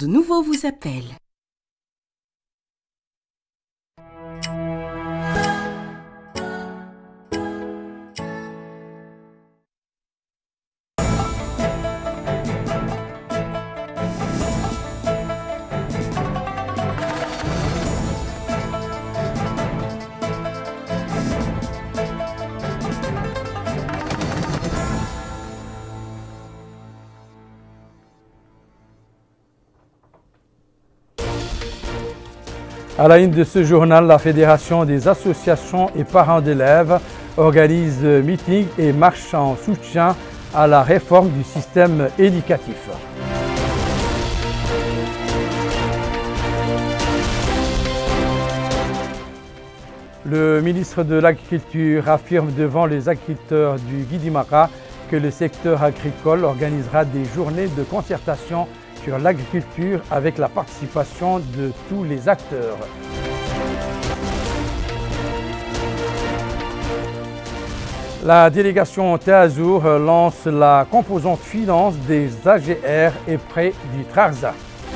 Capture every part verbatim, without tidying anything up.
De nouveau vous appelle. À la une de ce journal, la Fédération des associations et parents d'élèves organise meeting et marche en soutien à la réforme du système éducatif. Le ministre de l'Agriculture affirme devant les agriculteurs du Guidimara que le secteur agricole organisera des journées de concertation sur l'agriculture avec la participation de tous les acteurs. La délégation Théazour lance la composante finance des A G R et prêts du Trarza.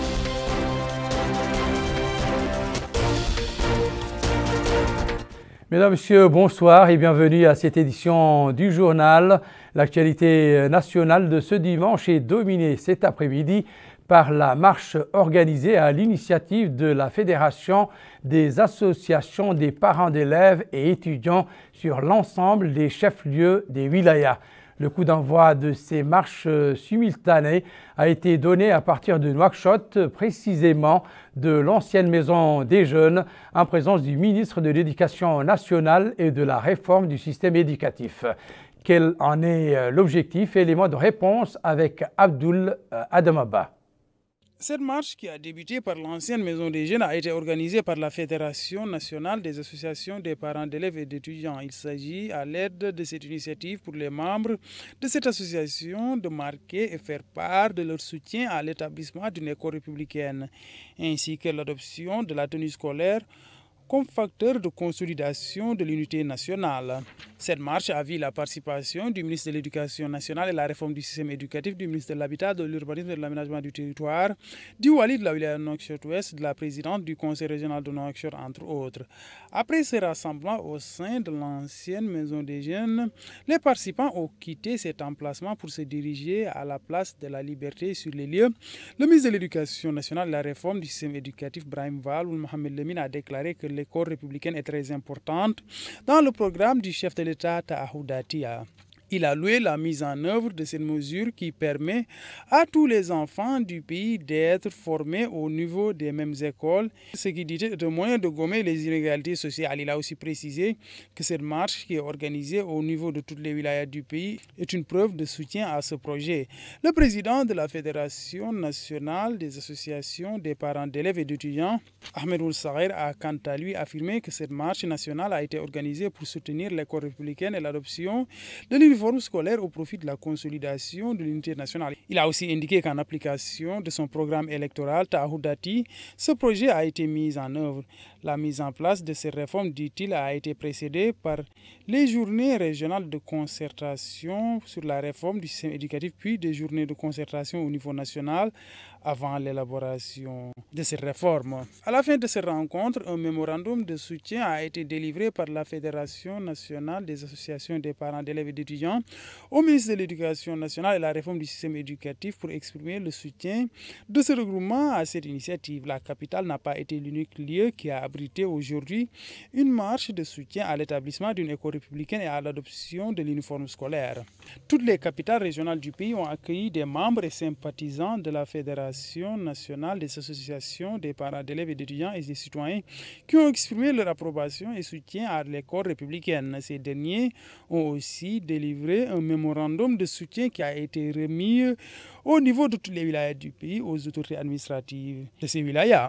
Mesdames, Messieurs, bonsoir et bienvenue à cette édition du journal. L'actualité nationale de ce dimanche est dominée cet après-midi par la marche organisée à l'initiative de la Fédération des associations des parents d'élèves et étudiants sur l'ensemble des chefs-lieux des wilayas. Le coup d'envoi de ces marches simultanées a été donné à partir de Nouakchott, précisément de l'ancienne maison des jeunes, en présence du ministre de l'Éducation nationale et de la réforme du système éducatif. Quel en est l'objectif? Élément de réponse avec Abdoul Adamaba. Cette marche, qui a débuté par l'ancienne maison des jeunes, a été organisée par la Fédération nationale des associations des parents d'élèves et d'étudiants. Il s'agit, à l'aide de cette initiative pour les membres de cette association, de marquer et faire part de leur soutien à l'établissement d'une école républicaine, ainsi que l'adoption de la tenue scolaire comme facteur de consolidation de l'unité nationale. Cette marche a vu la participation du ministre de l'Éducation nationale et la réforme du système éducatif, du ministre de l'Habitat, de l'Urbanisme et de l'Aménagement du territoire, du Wali de la wilaya Nouakchott-Ouest, de la présidente du Conseil régional de Nouakchott, entre autres. Après ce rassemblement au sein de l'ancienne maison des jeunes, les participants ont quitté cet emplacement pour se diriger à la place de la Liberté sur les lieux. Le ministre de l'Éducation nationale et la réforme du système éducatif, Brahim Val ou Mohamed Lemine, a déclaré que l'école républicaine est très importante dans le programme du chef de l'État Tahoudati. Il a loué la mise en œuvre de cette mesure qui permet à tous les enfants du pays d'être formés au niveau des mêmes écoles, ce qui dit de moyen de gommer les inégalités sociales. Il a aussi précisé que cette marche qui est organisée au niveau de toutes les wilayas du pays est une preuve de soutien à ce projet. Le président de la Fédération nationale des associations des parents d'élèves et d'étudiants, Ahmed Ould Saghir, a quant à lui affirmé que cette marche nationale a été organisée pour soutenir l'école républicaine et l'adoption de l'uniforme scolaire au profit de la consolidation de l'unité nationale. Il a aussi indiqué qu'en application de son programme électoral Tahoudati, ce projet a été mis en œuvre. La mise en place de ces réformes, dit-il, a été précédée par les journées régionales de concertation sur la réforme du système éducatif, puis des journées de concertation au niveau national avant l'élaboration de ces réformes. À la fin de ces rencontres, un mémorandum de soutien a été délivré par la Fédération nationale des associations des parents d'élèves et d'étudiants au ministre de l'Éducation nationale et la réforme du système éducatif pour exprimer le soutien de ce regroupement à cette initiative. La capitale n'a pas été l'unique lieu qui a abrité aujourd'hui une marche de soutien à l'établissement d'une école républicaine et à l'adoption de l'uniforme scolaire. Toutes les capitales régionales du pays ont accueilli des membres et sympathisants de la Fédération nationale des associations des parents d'élèves et d'étudiants et des citoyens qui ont exprimé leur approbation et soutien à l'école républicaine. Ces derniers ont aussi délivré un mémorandum de soutien qui a été remis au niveau de toutes les wilayas du pays aux autorités administratives de ces wilayas.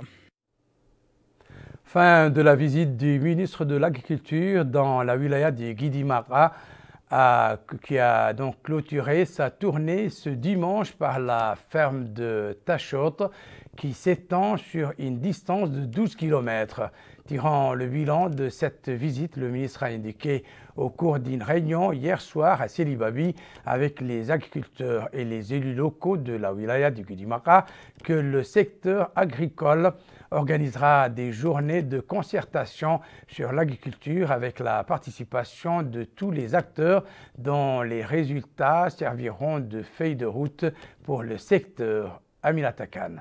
Fin de la visite du ministre de l'Agriculture dans la wilaya de Guidimara, à, qui a donc clôturé sa tournée ce dimanche par la ferme de Tachot, qui s'étend sur une distance de douze kilomètres. Tirant le bilan de cette visite, le ministre a indiqué au cours d'une réunion hier soir à Sélibabi avec les agriculteurs et les élus locaux de la wilaya du Gudimara que le secteur agricole organisera des journées de concertation sur l'agriculture avec la participation de tous les acteurs dont les résultats serviront de feuille de route pour le secteur. Aminata Khan.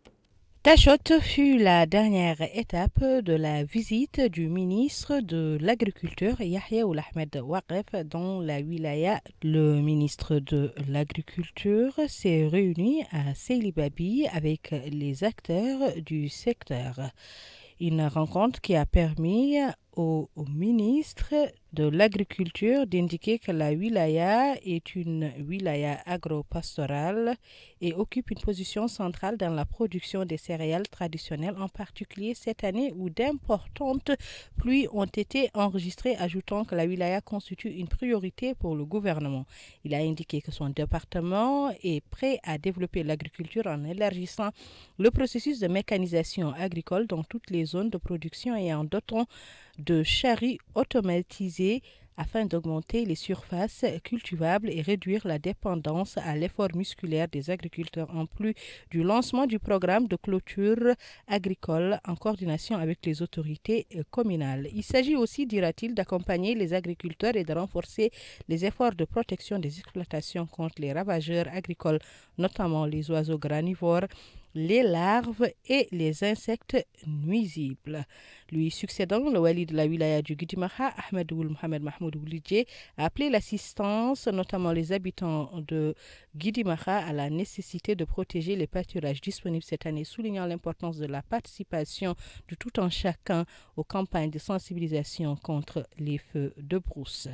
Tachot fut la dernière étape de la visite du ministre de l'Agriculture Yahya Ould Ahmed Waqif dans la wilaya. Le ministre de l'Agriculture s'est réuni à Sélibabi avec les acteurs du secteur. Une rencontre qui a permis au ministre de l'Agriculture d'indiquer que la wilaya est une wilaya agro-pastorale et occupe une position centrale dans la production des céréales traditionnelles, en particulier cette année où d'importantes pluies ont été enregistrées, ajoutant que la wilaya constitue une priorité pour le gouvernement. Il a indiqué que son département est prêt à développer l'agriculture en élargissant le processus de mécanisation agricole dans toutes les zones de production et en dotant de charrues automatisées afin d'augmenter les surfaces cultivables et réduire la dépendance à l'effort musculaire des agriculteurs, en plus du lancement du programme de clôture agricole en coordination avec les autorités communales. Il s'agit aussi, dira-t-il, d'accompagner les agriculteurs et de renforcer les efforts de protection des exploitations contre les ravageurs agricoles, notamment les oiseaux granivores, les larves et les insectes nuisibles. Lui succédant, le wali de la wilaya du Gudimara, Ahmed Ould Mohamed Mahmoud Oulidje, a appelé l'assistance, notamment les habitants de Gudimara, à la nécessité de protéger les pâturages disponibles cette année, soulignant l'importance de la participation de tout un chacun aux campagnes de sensibilisation contre les feux de brousse.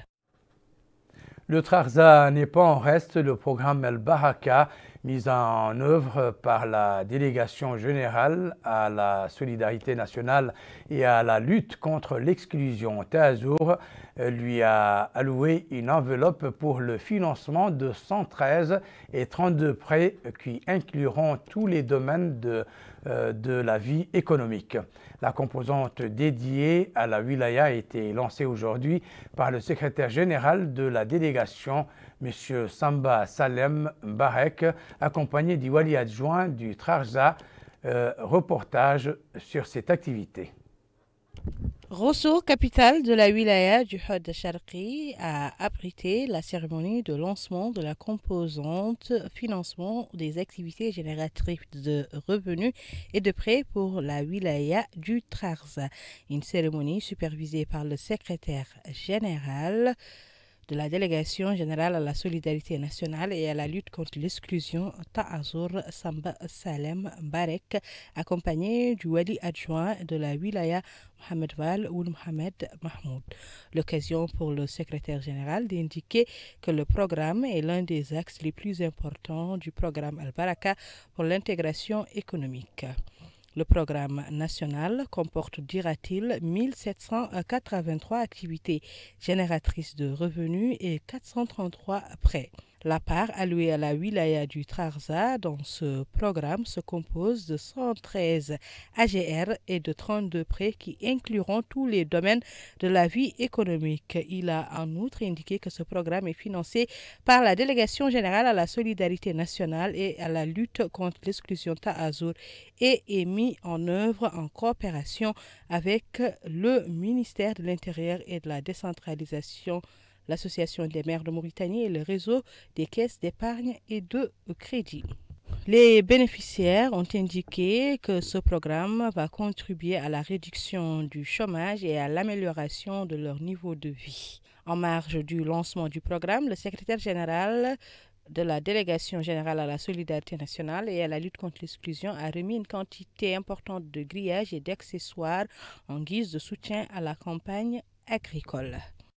Le Trarza n'est pas en reste. Le programme El Baraka, mis en œuvre par la délégation générale à la solidarité nationale et à la lutte contre l'exclusion Taazour, lui a alloué une enveloppe pour le financement de cent treize et trente-deux prêts qui incluront tous les domaines de, euh, de la vie économique. La composante dédiée à la wilaya a été lancée aujourd'hui par le secrétaire général de la délégation, M. Samba Salem Mbarek, accompagné du wali adjoint du Trarza. Euh, reportage sur cette activité. Rosso, capitale de la wilaya du Hod Sharqi, a abrité la cérémonie de lancement de la composante financement des activités génératrices de revenus et de prêts pour la wilaya du Trarza. Une cérémonie supervisée par le secrétaire général de la délégation générale à la solidarité nationale et à la lutte contre l'exclusion, Taazour Samba Salem Mbarek, accompagné du wali adjoint de la wilaya, Mohamed Val Ould Mohamed Mahmoud. L'occasion pour le secrétaire général d'indiquer que le programme est l'un des axes les plus importants du programme Al-Baraka pour l'intégration économique. Le programme national comporte, dira-t-il, mille sept cent quatre-vingt-trois activités génératrices de revenus et quatre cent trente-trois prêts. La part allouée à la wilaya du Trarza dans ce programme se compose de cent treize A G R et de trente-deux prêts qui incluront tous les domaines de la vie économique. Il a en outre indiqué que ce programme est financé par la délégation générale à la solidarité nationale et à la lutte contre l'exclusion Taazour et est mis en œuvre en coopération avec le ministère de l'Intérieur et de la décentralisation, l'Association des maires de Mauritanie et le réseau des caisses d'épargne et de crédit. Les bénéficiaires ont indiqué que ce programme va contribuer à la réduction du chômage et à l'amélioration de leur niveau de vie. En marge du lancement du programme, le secrétaire général de la délégation générale à la solidarité nationale et à la lutte contre l'exclusion a remis une quantité importante de grillages et d'accessoires en guise de soutien à la campagne agricole.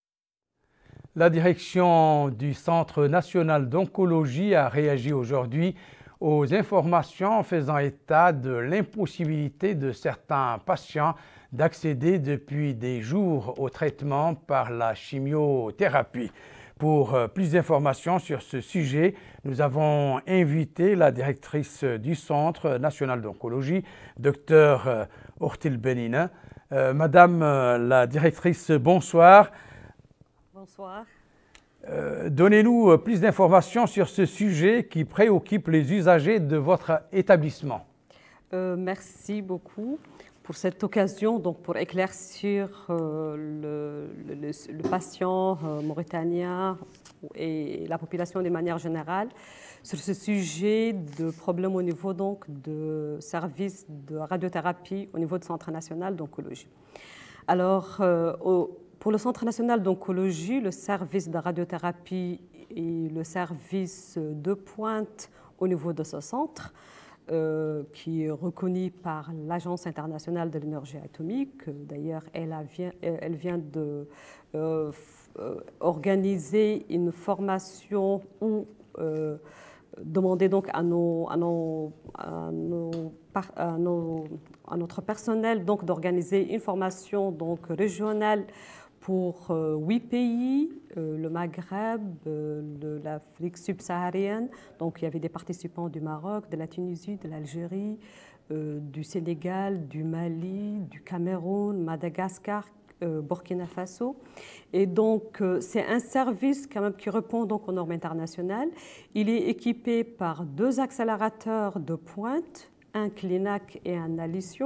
La direction du Centre national d'oncologie a réagi aujourd'hui aux informations faisant état de l'impossibilité de certains patients d'accéder depuis des jours au traitement par la chimiothérapie. Pour plus d'informations sur ce sujet, nous avons invité la directrice du Centre national d'oncologie, Dr Ortil Benina. Euh, Madame la directrice, bonsoir. Bonsoir. Euh, Donnez-nous plus d'informations sur ce sujet qui préoccupe les usagers de votre établissement. Euh, merci beaucoup pour cette occasion, donc pour éclaircir euh, le, le, le patient euh, mauritanien et la population de manière générale sur ce sujet de problème au niveau donc de services de radiothérapie au niveau du Centre national d'oncologie. Alors, euh, au, pour le Centre national d'oncologie, le service de radiothérapie et le service de pointe au niveau de ce centre, euh, qui est reconnu par l'Agence internationale de l'énergie atomique. D'ailleurs, elle, elle vient de euh, euh, organiser une formation où euh, demander donc à, nos, à, nos, à, nos, à, nos, à notre personnel donc d'organiser une formation donc régionale pour euh, huit pays, euh, le Maghreb, euh, l'Afrique subsaharienne. Donc il y avait des participants du Maroc, de la Tunisie, de l'Algérie, euh, du Sénégal, du Mali, du Cameroun, Madagascar, euh, Burkina Faso. Et donc euh, c'est un service quand même qui répond donc aux normes internationales. Il est équipé par deux accélérateurs de pointe, un Clinac et un Allition.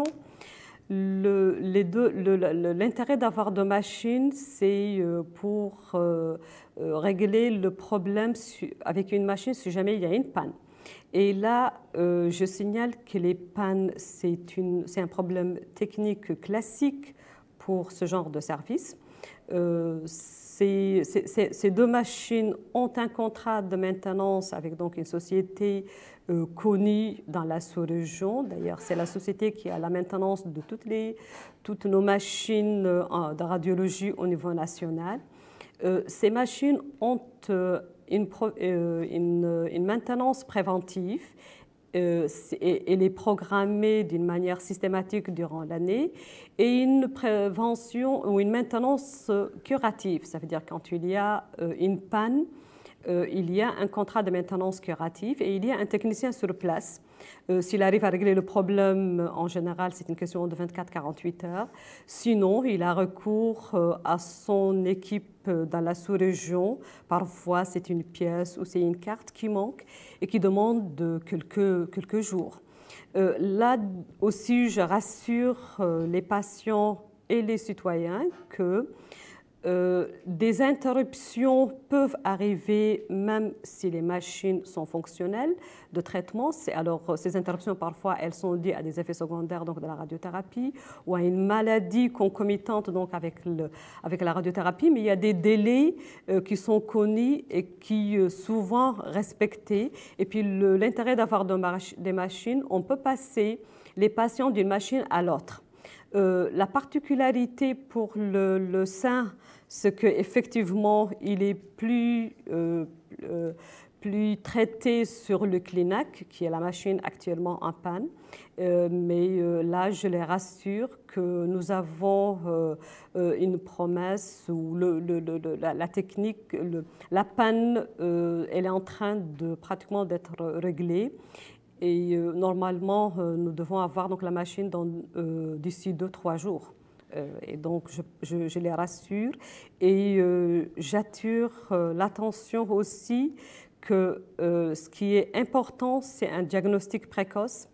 L'intérêt d'avoir deux machines, c'est pour euh, régler le problème avec une machine si jamais il y a une panne. Et là, euh, je signale que les pannes, c'est un problème technique classique pour ce genre de service. Euh, ces, ces, ces deux machines ont un contrat de maintenance avec donc une société Euh, connue dans la sous-région. D'ailleurs, c'est la société qui a la maintenance de toutes, les, toutes nos machines euh, de radiologie au niveau national. Euh, ces machines ont euh, une, euh, une, une maintenance préventive. Euh, et elle est programmée d'une manière systématique durant l'année et une prévention ou une maintenance curative. Ça veut dire quand il y a euh, une panne, Euh, il y a un contrat de maintenance curative et il y a un technicien sur place. Euh, S'il arrive à régler le problème, en général, c'est une question de vingt-quatre à quarante-huit heures. Sinon, il a recours euh, à son équipe dans la sous-région. Parfois, c'est une pièce ou c'est une carte qui manque et qui demande de quelques, quelques jours. Euh, là aussi, je rassure euh, les patients et les citoyens que Euh, des interruptions peuvent arriver même si les machines sont fonctionnelles de traitement. Alors, ces interruptions, parfois, elles sont liées à des effets secondaires donc, de la radiothérapie ou à une maladie concomitante donc, avec, le, avec la radiothérapie, mais il y a des délais euh, qui sont connus et qui euh, souvent respectés. Et puis, l'intérêt d'avoir de mach des machines, on peut passer les patients d'une machine à l'autre. Euh, la particularité pour le, le sein, c'est qu'effectivement, il est plus, euh, euh, plus traité sur le Clinac, qui est la machine actuellement en panne. Euh, mais euh, là, je les rassure que nous avons euh, euh, une promesse où le, le, le, la, la technique, le, la panne, euh, elle est en train de pratiquement d'être réglée. Et euh, normalement, euh, nous devons avoir donc, la machine euh, d'ici deux à trois jours. Euh, et donc, je, je, je les rassure. Et euh, j'attire euh, l'attention aussi que euh, ce qui est important, c'est un diagnostic précoce.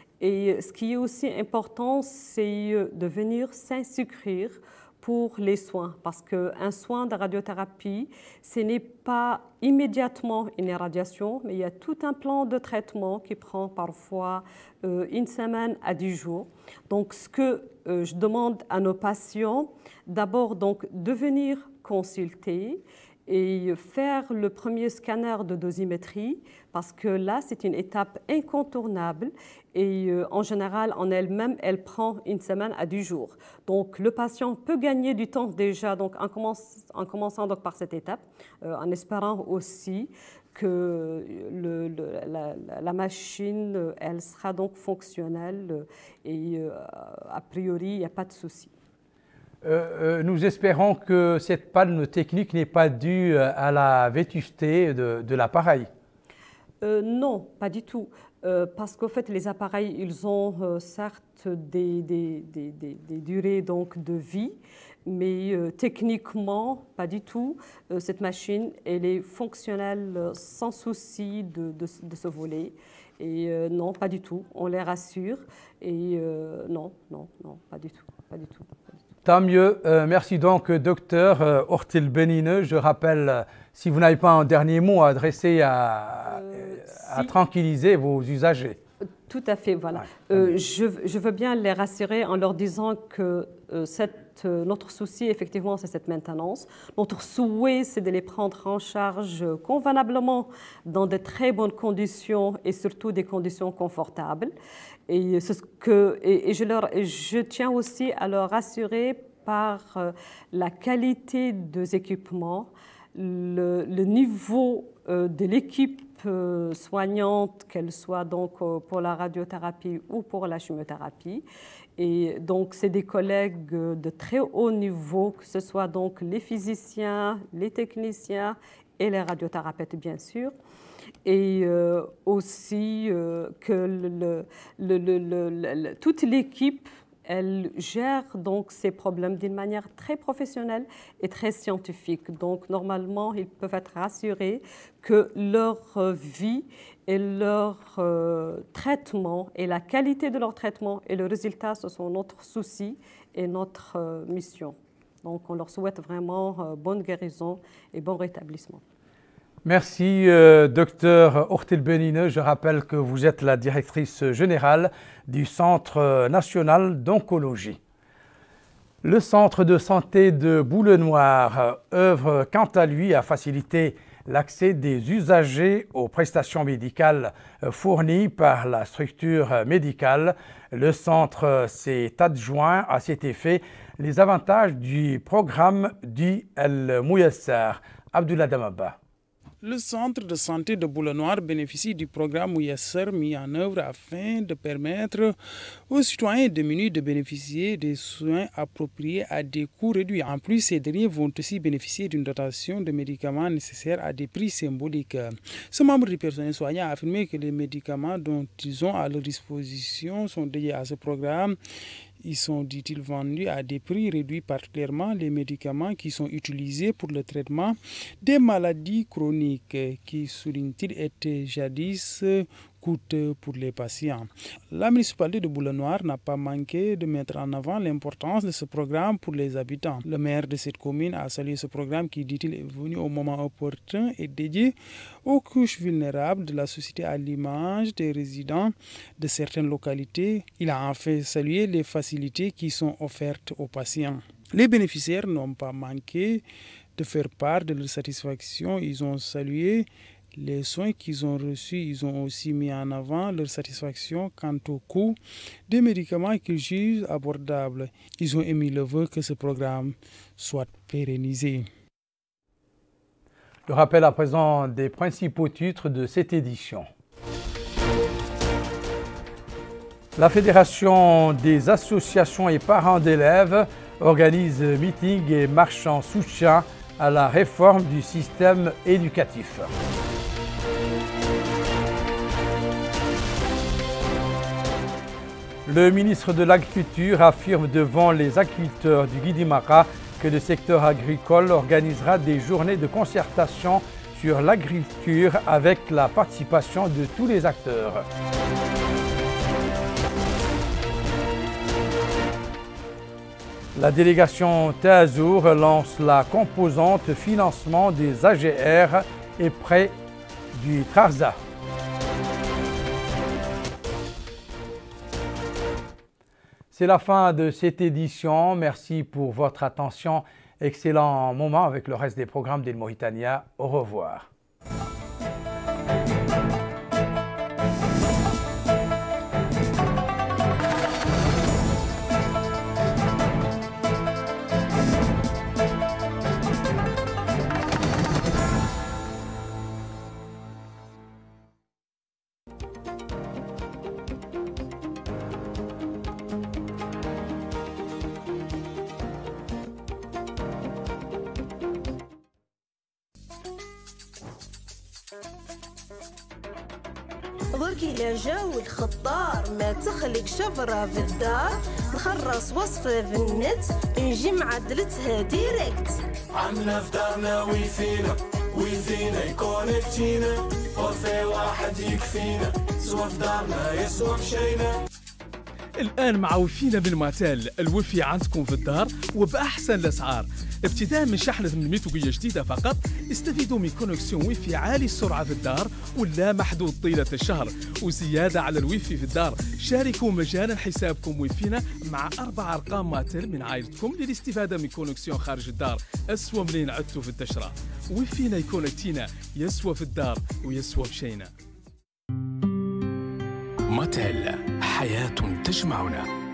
Et ce qui est aussi important, c'est de venir s'inscrire pour les soins, parce qu'un soin de radiothérapie, ce n'est pas immédiatement une irradiation, mais il y a tout un plan de traitement qui prend parfois euh, une semaine à dix jours. Donc, ce que euh, je demande à nos patients, d'abord donc de venir consulter et faire le premier scanner de dosimétrie, parce que là, c'est une étape incontournable et euh, en général, en elle-même, elle prend une semaine à dix jours. Donc, le patient peut gagner du temps déjà donc, en, commence, en commençant donc, par cette étape, euh, en espérant aussi que le, le, la, la machine, elle sera donc fonctionnelle et euh, a priori, il n'y a pas de souci. Euh, euh, nous espérons que cette panne technique n'est pas due à la vétusté de, de l'appareil. Euh, non, pas du tout. Euh, parce qu'en fait, les appareils, ils ont euh, certes des, des, des, des, des durées donc, de vie, mais euh, techniquement, pas du tout. Euh, cette machine, elle est fonctionnelle euh, sans souci de, de, de ce volet. Et euh, non, pas du tout. On les rassure. Et euh, non, non, non, pas du tout. Pas du tout. Tant mieux. Euh, merci donc, docteur euh, Ortil Benine. Je rappelle, euh, si vous n'avez pas un dernier mot à adresser à, euh, à si. tranquilliser vos usagers. Tout à fait, voilà. Ouais, euh, je, je veux bien les rassurer en leur disant que euh, cette, euh, notre souci, effectivement, c'est cette maintenance. Notre souhait, c'est de les prendre en charge convenablement dans de très bonnes conditions et surtout des conditions confortables. Et, ce que, et, et, je, leur, et je tiens aussi à leur rassurer par euh, la qualité des équipements, le, le niveau euh, de l'équipe euh, soignante, qu'elle soit donc euh, pour la radiothérapie ou pour la chimiothérapie. Et donc, c'est des collègues de très haut niveau, que ce soit donc les physiciens, les techniciens et les radiothérapeutes, bien sûr. Et euh, aussi euh, que le, le, le, le, le, toute l'équipe, elle gère donc ces problèmes d'une manière très professionnelle et très scientifique. Donc normalement, ils peuvent être rassurés que leur vie et leur euh, traitement et la qualité de leur traitement et le résultat, ce sont notre souci et notre euh, mission. Donc on leur souhaite vraiment euh, bonne guérison et bon rétablissement. Merci, euh, docteur Ortil Benine. Je rappelle que vous êtes la directrice générale du Centre national d'oncologie. Le centre de santé de Boulenoir œuvre quant à lui à faciliter l'accès des usagers aux prestations médicales fournies par la structure médicale. Le centre s'est adjoint à cet effet les avantages du programme du El Mouyassar. Abdullah Damaba. Le centre de santé de Boulenoir bénéficie du programme Mouyassar mis en œuvre afin de permettre aux citoyens démunis de bénéficier des soins appropriés à des coûts réduits. En plus, ces derniers vont aussi bénéficier d'une dotation de médicaments nécessaires à des prix symboliques. Ce membre du personnel soignant a affirmé que les médicaments dont ils ont à leur disposition sont dédiés à ce programme. Ils sont, dit-il, vendus à des prix réduits, particulièrement les médicaments qui sont utilisés pour le traitement des maladies chroniques qui, souligne-t-il, étaient jadis coûteux pour les patients. La municipalité de Boulenoir n'a pas manqué de mettre en avant l'importance de ce programme pour les habitants. Le maire de cette commune a salué ce programme qui, dit-il, est venu au moment opportun et dédié aux couches vulnérables de la société à l'image des résidents de certaines localités. Il a enfin salué les facilités qui sont offertes aux patients. Les bénéficiaires n'ont pas manqué de faire part de leur satisfaction. Ils ont salué les soins qu'ils ont reçus. Ils ont aussi mis en avant leur satisfaction quant au coût des médicaments qu'ils jugent abordables. Ils ont émis le vœu que ce programme soit pérennisé. Le rappel à présent des principaux titres de cette édition. La Fédération des associations et parents d'élèves organise meeting et marche en soutien à la réforme du système éducatif. Le ministre de l'Agriculture affirme devant les agriculteurs du Guidimara que le secteur agricole organisera des journées de concertation sur l'agriculture avec la participation de tous les acteurs. La délégation Théazour lance la composante financement des A G R et prêts du Trarza. C'est la fin de cette édition. Merci pour votre attention. Excellent moment avec le reste des programmes d'Il Mauritania. Au revoir. ضركي لا جاو الخطار ما تخلق شبرة في الدار نخرص وصفة في النت نجي معدلتها ديريكت عندنا في دارنا ويفينا ويفينا يكونكتينا فورفي واحد يكفينا سوا في دارنا يسوا مشينا. الآن مع وفينا من ماتيل الوفي عندكم في الدار وبأحسن الأسعار. ابتداء من شحنة ثمانمائة وقية جديدة فقط استفيدوا من كونكسيون ويفي عالي السرعة في الدار ولا محدود طيلة الشهر. وزيادة على الويفي في الدار شاركوا مجانا حسابكم ويفينا مع أربع أرقام ماتيل من عائلتكم للاستفادة من كونكسيون خارج الدار أسوأ منين عدتوا في الدشرة. ويفينا يكونكتينا يسوى في الدار ويسوى بشينا. ماتيل حياة تجمعنا.